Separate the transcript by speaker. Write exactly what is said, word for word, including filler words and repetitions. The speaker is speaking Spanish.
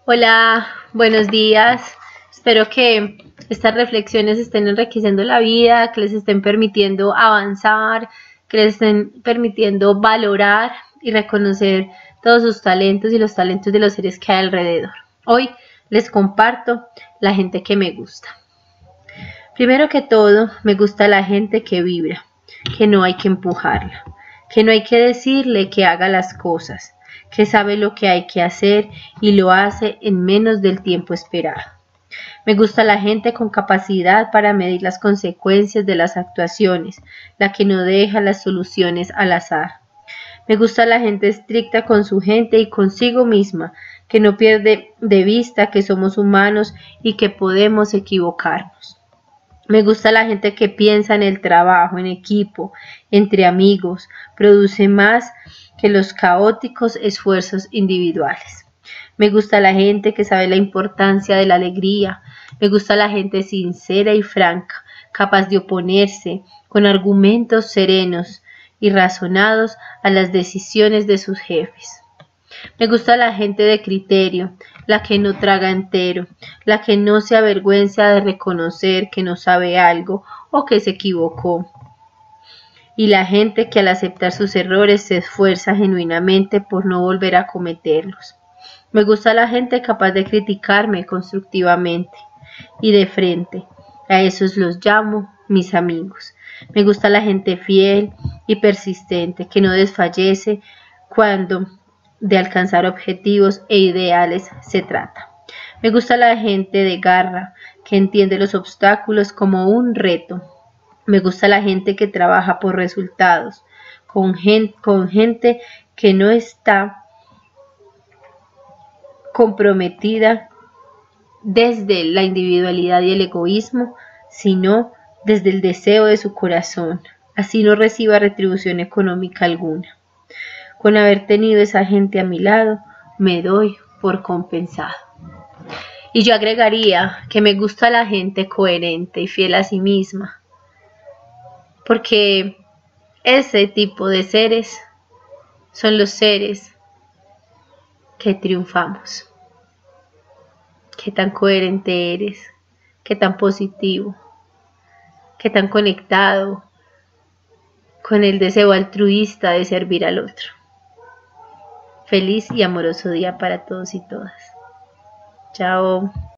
Speaker 1: Hola, buenos días. Espero que estas reflexiones estén enriqueciendo la vida, que les estén permitiendo avanzar, que les estén permitiendo valorar y reconocer todos sus talentos y los talentos de los seres que hay alrededor. Hoy les comparto la gente que me gusta. Primero que todo, me gusta la gente que vibra, que no hay que empujarla, que no hay que decirle que haga las cosas, que sabe lo que hay que hacer y lo hace en menos del tiempo esperado. Me gusta la gente con capacidad para medir las consecuencias de las actuaciones, la que no deja las soluciones al azar. Me gusta la gente estricta con su gente y consigo misma, que no pierde de vista que somos humanos y que podemos equivocarnos. Me gusta la gente que piensa en el trabajo, en equipo, entre amigos, produce más que los caóticos esfuerzos individuales. Me gusta la gente que sabe la importancia de la alegría. Me gusta la gente sincera y franca, capaz de oponerse con argumentos serenos y razonados a las decisiones de sus jefes. Me gusta la gente de criterio, la que no traga entero, la que no se avergüenza de reconocer que no sabe algo o que se equivocó. Y la gente que al aceptar sus errores se esfuerza genuinamente por no volver a cometerlos. Me gusta la gente capaz de criticarme constructivamente y de frente. A esos los llamo mis amigos. Me gusta la gente fiel y persistente que no desfallece cuando de alcanzar objetivos e ideales se trata. Me gusta la gente de garra, que entiende los obstáculos como un reto. Me gusta la gente que trabaja por resultados, con gente, con gente que no está comprometida desde la individualidad y el egoísmo, sino desde el deseo de su corazón, así no reciba retribución económica alguna. Con haber tenido esa gente a mi lado, me doy por compensado. Y yo agregaría que me gusta la gente coherente y fiel a sí misma, porque ese tipo de seres son los seres que triunfamos. Qué tan coherente eres, qué tan positivo, qué tan conectado con el deseo altruista de servir al otro. Feliz y amoroso día para todos y todas. Chao.